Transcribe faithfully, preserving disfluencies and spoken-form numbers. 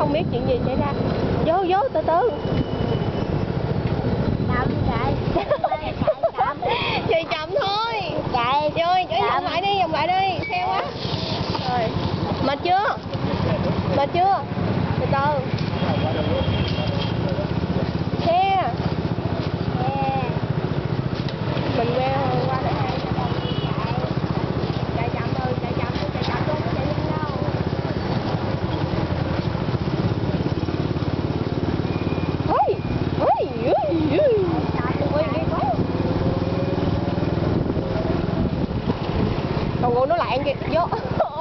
không biết chuyện gì xảy ra. Vô vô từ từ. Chậm chạy. Chậm. Chạy chậm thôi. Chạy. Rồi, chạy vòng lại đi, vòng lại đi, xe quá. Rồi. Mệt chưa? Mệt chưa? Từ từ. Xe. Yeah. Mình queo qua đây hai. Chạy chậm thôi, chạy chậm thôi, chạy chậm thôi, chạy nhanh đâu. Ôi, ôi, ôi, ôi. Ôi, ghê quá. Còn nó lạng kìa, vô.